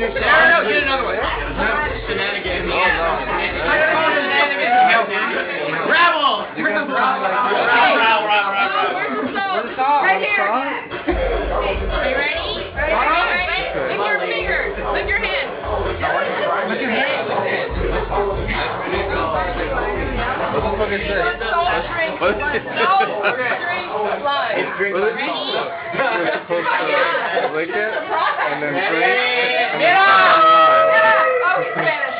No, get another one. Shenanigans. Rabble! Right here. Are you ready? Ready? Lick your fingers. Lick your hand. Lick your hand. What's the fucking say? Drink slide. Ready? You're supposed to lick it, and then drink, and Get then up! slide. Get up! Oh, Spanish.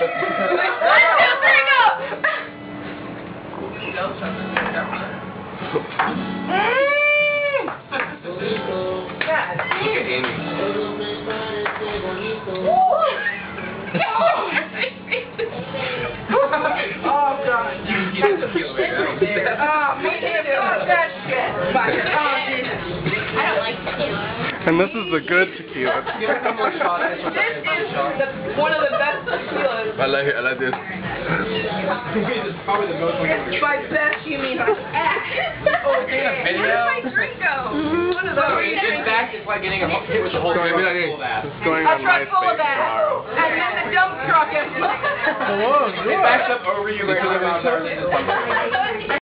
1, 2, 3, go! Oh, God. You can get tequila, baby. Me too. That shit. I don't like tequila. And this is the good tequila. This is one of the best tequilas. I like it. I like this. It's probably the most By best, you mean like ass. Okay. Video. Where's my drink go? What is that? In fact, it's like getting a hit with the whole truck full of ass. It's going A on truck full MySpace of ass. tomorrow. And then the dump truck is. It backs up over you like 100 miles an hour.